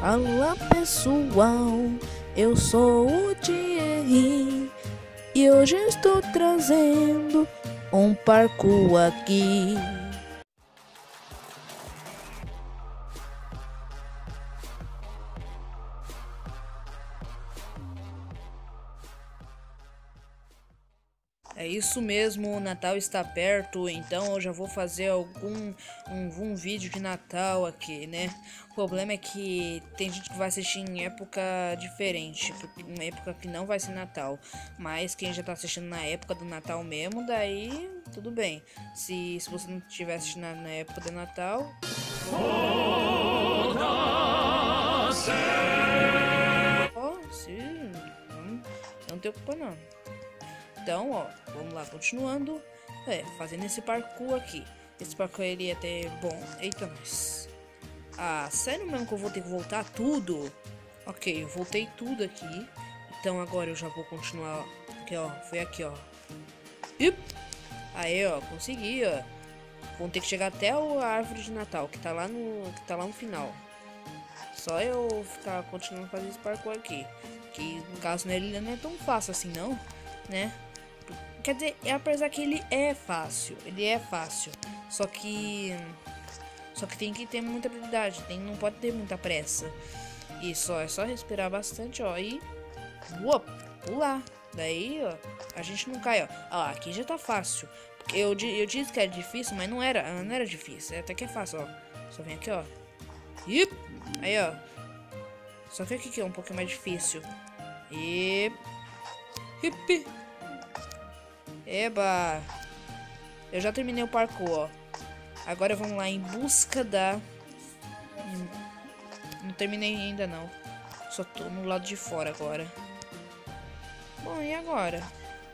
Olá pessoal, eu sou o Thierry e hoje estou trazendo um parkour aqui. É isso mesmo, o Natal está perto, então eu já vou fazer um vídeo de Natal aqui, né? O problema é que tem gente que vai assistir em época diferente, uma época que não vai ser Natal. Mas quem já tá assistindo na época do Natal mesmo, daí tudo bem. Se você não estiver assistindo na época do Natal... Oh, sim, não tem culpa não. Então, ó, vamos lá, continuando. Fazendo esse parkour aqui. Esse parkour ele é até bom. Eita, nós. Ah, sério mesmo que eu vou ter que voltar tudo? Ok, eu voltei tudo aqui. Então agora eu já vou continuar. Aqui, ó. Foi aqui, ó. Ip! Aí, ó, consegui, ó. Vamos ter que chegar até a árvore de Natal, que tá lá no final. Só eu ficar continuando fazendo esse parkour aqui. Que no caso nele não é tão fácil assim, não, né? Quer dizer, apesar que ele é fácil, só que tem que ter muita habilidade, não pode ter muita pressa. Isso, ó, é só respirar bastante, ó, e pular. Daí, ó, a gente não cai, ó. Ó, aqui já tá fácil. Eu disse que era difícil, mas não era difícil, até que é fácil, ó. Só vem aqui, ó. Ip! Aí, ó. Só que aqui que é um pouquinho mais difícil. E hip! Eba! Eu já terminei o parkour, ó. Agora vamos lá em busca da... Não terminei ainda, não. Só tô no lado de fora agora. Bom, e agora?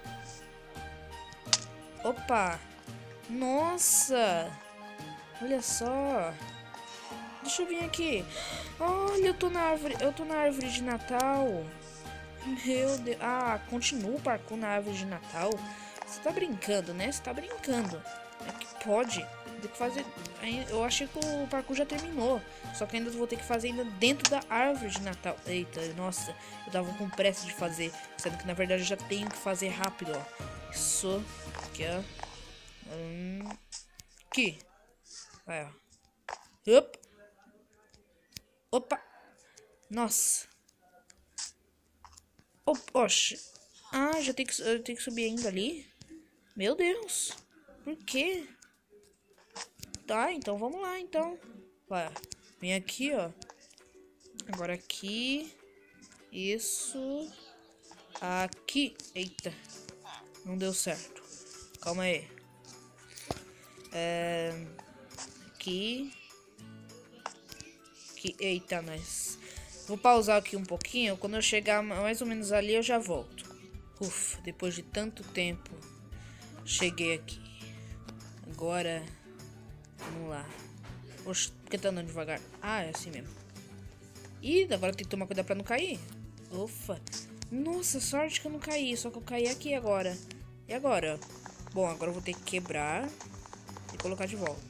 Opa! Nossa! Olha só! Deixa eu vir aqui. Olha, eu tô na árvore de Natal. Meu Deus. Ah, continua o parkour na árvore de Natal? Você tá brincando, né? Você tá brincando. É que pode. Tem que fazer. Eu achei que o parkour já terminou. Só que ainda vou ter que fazer ainda dentro da árvore de Natal. Eita, nossa. Eu tava com pressa de fazer. Sendo que na verdade eu já tenho que fazer rápido, ó. Isso. Aqui, ó. Aqui. Vai, ó. Opa. Nossa. Oxe. Ah, eu tenho que subir ainda ali? Meu Deus. Por quê? Tá, então vamos lá, então. Vai. Vem aqui, ó. Agora aqui. Isso. Aqui. Eita. Não deu certo. Calma aí. Aqui. Aqui. Eita, nós. Vou pausar aqui um pouquinho. Quando eu chegar mais ou menos ali, eu já volto. Ufa, depois de tanto tempo, cheguei aqui. Agora, vamos lá. Oxe, por que tá andando devagar? Ah, é assim mesmo. Ih, agora tem que tomar cuidado pra não cair. Ufa. Nossa, sorte que eu não caí. Só que eu caí aqui agora. E agora? Bom, agora eu vou ter que quebrar e colocar de volta.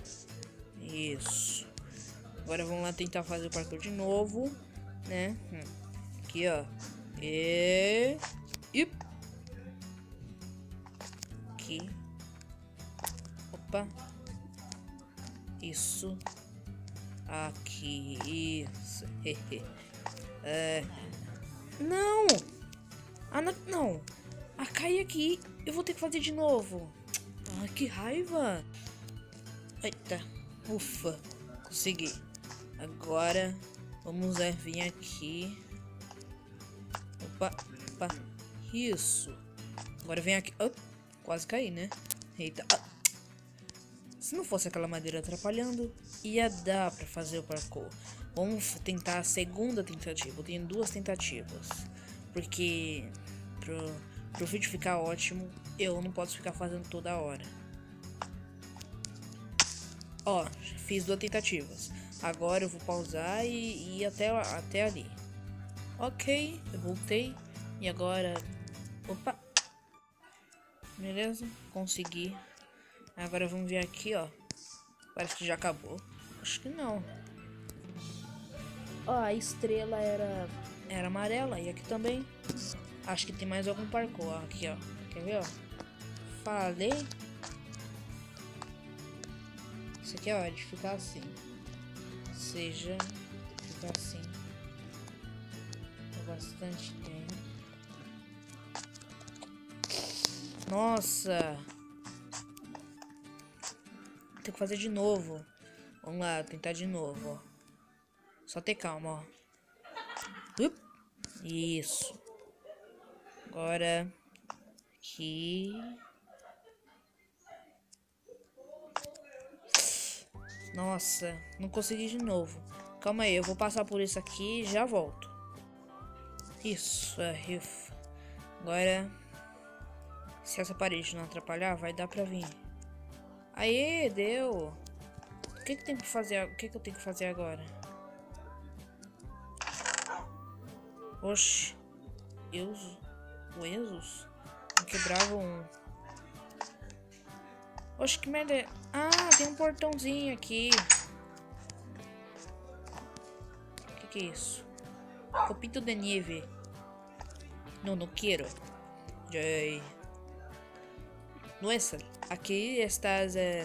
Isso. Agora vamos lá tentar fazer o parkour de novo, né? Aqui, ó. E... Aqui. Opa. Isso. Aqui. Isso. Não! Ah, não! Ah, cai aqui. Eu vou ter que fazer de novo. Ah, que raiva. Eita. Ufa. Consegui. Agora, vamos vir aqui. Opa. Isso. Agora vem aqui. Oh, quase caí, né? Eita. Se não fosse aquela madeira atrapalhando, ia dar pra fazer o parkour. Vamos tentar a segunda tentativa. Eu tenho 2 tentativas. Porque pro vídeo ficar ótimo, eu não posso ficar fazendo toda hora. Ó, fiz 2 tentativas. Agora eu vou pausar e ir até ali. Ok, eu voltei. E agora... Opa! Beleza, consegui. Agora vamos ver aqui, ó. Parece que já acabou. Acho que não. Ó, a estrela era amarela e aqui também. Acho que tem mais algum parkour. Ó, aqui, ó. Quer ver, ó? Falei. Isso aqui é hora de ficar assim. Seja ficar assim por bastante tempo. Nossa! Tem que fazer de novo. Vamos lá, tentar de novo, ó. Só ter calma, ó. Isso. Agora aqui. Nossa, não consegui de novo. Calma aí, eu vou passar por isso aqui e já volto. Isso, agora, se essa parede não atrapalhar, vai dar pra vir. Aê, deu. O que tem que fazer? O que eu tenho que fazer agora? Oxi. O Exos? Quebrava um. Oxe, que merda é? Ah, tem um portãozinho aqui. Que é isso? Copito de nieve. Não quero. Jay. Nossa, aqui está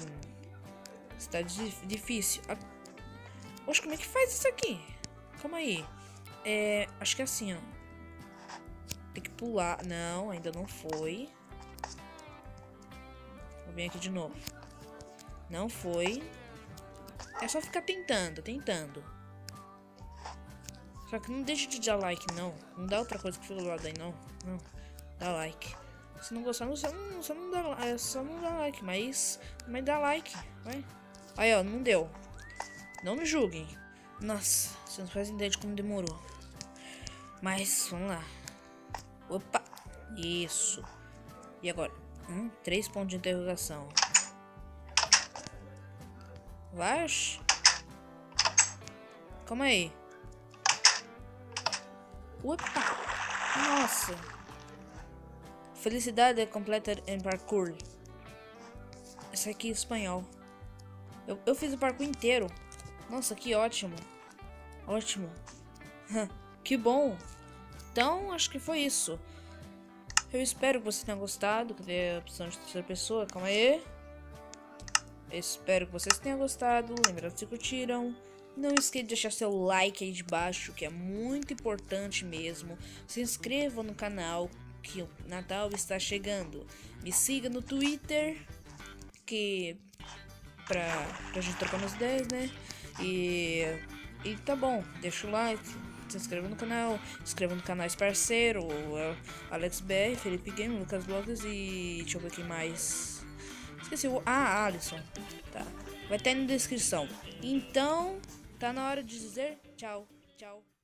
difícil. Oxe, como é que faz isso aqui? Calma aí. Acho que é assim, ó. Tem que pular. Não, ainda não foi. Vou vir aqui de novo. Não foi. É só ficar tentando. Só que não deixa de dar like, não. Não dá outra coisa que fica do lado aí, não. Não. Dá like. Se não gostar, só não dá like. É só não dá like, mas dá like. Vai. Aí, ó, não deu. Não me julguem. Nossa, você não faz ideia de como demorou. Mas, vamos lá. Opa. Isso. E agora? 3 pontos de interrogação. Vai. Calma aí. Opa. Nossa. Felicidade é completa em parkour. Essa aqui é espanhol. Eu fiz o parkour inteiro. Nossa, que ótimo. Ótimo. Que bom. Então, acho que foi isso. Eu espero que você tenha gostado. Cadê a opção de terceira pessoa? Calma aí. Eu espero que vocês tenham gostado. Lembrando, se curtiram, não esqueça de deixar seu like aí de baixo, que é muito importante mesmo. Se inscreva no canal, que o Natal está chegando. Me siga no Twitter, que pra gente trocar umas ideias, né? E tá bom, deixa o like, se inscreva no canal, inscreva no canais parceiro, AlexBR, Felipe Game, Lucas Blogs e deixa eu ver quem mais. Esqueci o... Alisson. Tá. Vai estar na descrição. Então, tá na hora de dizer tchau. Tchau.